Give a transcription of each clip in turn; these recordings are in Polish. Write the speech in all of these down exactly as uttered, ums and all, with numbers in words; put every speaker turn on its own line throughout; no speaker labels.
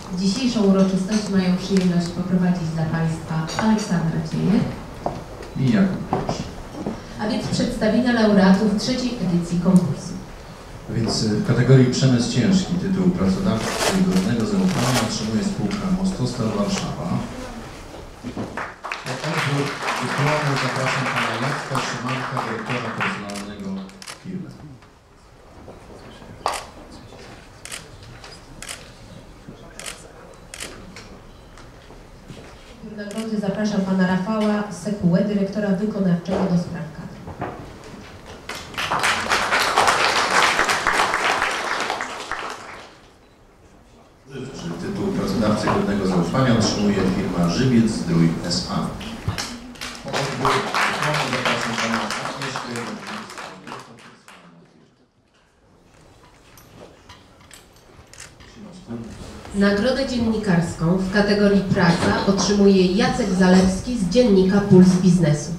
Dzisiejszą uroczystość mają przyjemność poprowadzić dla Państwa Aleksandra Ciejek
i Jakub.
A więc przedstawienia laureatów trzeciej edycji konkursu.
A więc w kategorii przemysł ciężki tytuł pracodawcy godnego zaufania otrzymuje spółka Mostostal Warszawa. Do odwrót dyplomu zapraszam pana Jacka Szymanka, dyrektora personalnego firmy.
W nagrody zapraszam pana Rafała Sekułę, dyrektora wykonawczego do spraw kadr.
Tytuł pracodawcy godnego zaufania otrzymuje firma Żywiec Zdrój S A. Po odwrót dyplomu zapraszam pana Agnieszkę.
Nagrodę dziennikarską w kategorii praca otrzymuje Jacek Zalewski z dziennika Puls Biznesu.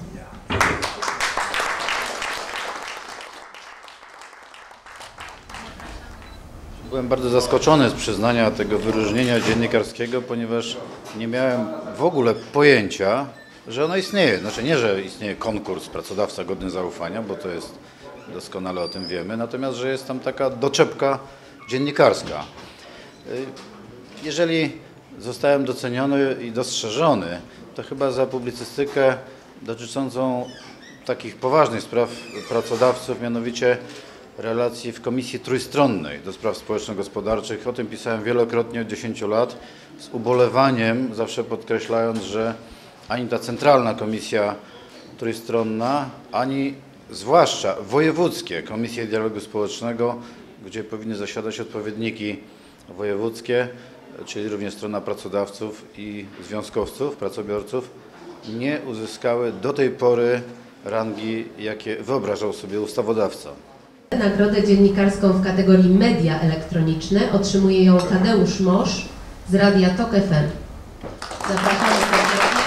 Byłem bardzo zaskoczony z przyznania tego wyróżnienia dziennikarskiego, ponieważ nie miałem w ogóle pojęcia, że ono istnieje. Znaczy nie, że istnieje konkurs pracodawca godny zaufania, bo to jest, doskonale o tym wiemy, natomiast, że jest tam taka doczepka dziennikarska. Jeżeli zostałem doceniony i dostrzeżony, to chyba za publicystykę dotyczącą takich poważnych spraw pracodawców, mianowicie relacji w Komisji Trójstronnej do spraw społeczno-gospodarczych. O tym pisałem wielokrotnie od dziesięciu lat, z ubolewaniem, zawsze podkreślając, że ani ta centralna komisja trójstronna, ani zwłaszcza wojewódzkie komisje dialogu społecznego, gdzie powinny zasiadać odpowiedniki wojewódzkie, czyli również strona pracodawców i związkowców, pracobiorców, nie uzyskały do tej pory rangi, jakie wyobrażał sobie ustawodawca.
Nagrodę dziennikarską w kategorii media elektroniczne otrzymuje ją Tadeusz Mosz z Radia Tok F M. Zapraszamy serdecznie.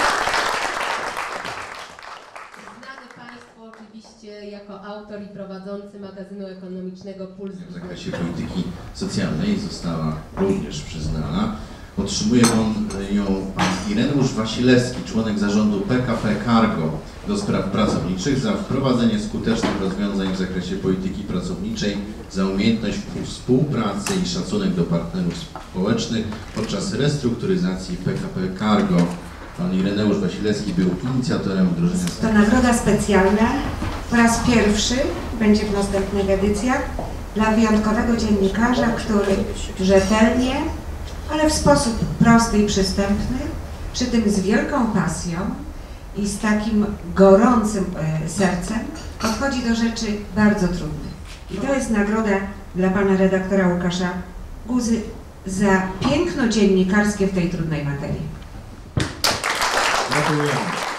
Znany Państwu oczywiście jako autor i prowadzący magazynu ekonomicznego Puls
W zakresie polityki socjalnej została również przyznana. Otrzymuje on ją pan Ireneusz Wasilewski, członek zarządu P K P Cargo do spraw pracowniczych, za wprowadzenie skutecznych rozwiązań w zakresie polityki pracowniczej, za umiejętność współpracy i szacunek do partnerów społecznych podczas restrukturyzacji P K P Cargo. Pan Ireneusz Wasilewski był inicjatorem wdrożenia.
To nagroda specjalna. Po raz pierwszy będzie w następnych edycjach dla wyjątkowego dziennikarza, który rzetelnie, ale w sposób prosty i przystępny, przy tym z wielką pasją i z takim gorącym e, sercem podchodzi do rzeczy bardzo trudnych. I to jest nagroda dla pana redaktora Łukasza Guzy za piękno dziennikarskie w tej trudnej materii.
Gratulujemy.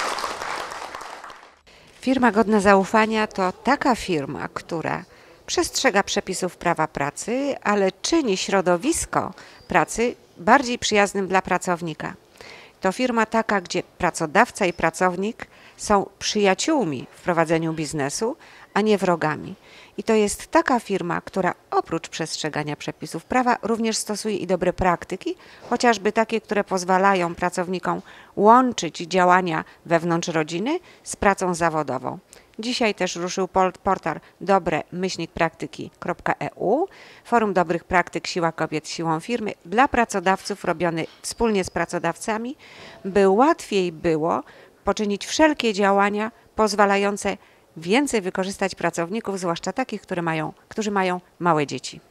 Firma godna zaufania to taka firma, która przestrzega przepisów prawa pracy, ale czyni środowisko pracy bardziej przyjaznym dla pracownika. To firma taka, gdzie pracodawca i pracownik są przyjaciółmi w prowadzeniu biznesu, a nie wrogami. I to jest taka firma, która oprócz przestrzegania przepisów prawa również stosuje i dobre praktyki, chociażby takie, które pozwalają pracownikom łączyć działania wewnątrz rodziny z pracą zawodową. Dzisiaj też ruszył portal dobre myślnik praktyki kropka e u, Forum Dobrych Praktyk Siła Kobiet Siłą Firmy dla pracodawców robiony wspólnie z pracodawcami, by łatwiej było poczynić wszelkie działania pozwalające więcej wykorzystać pracowników, zwłaszcza takich, które mają, którzy mają małe dzieci.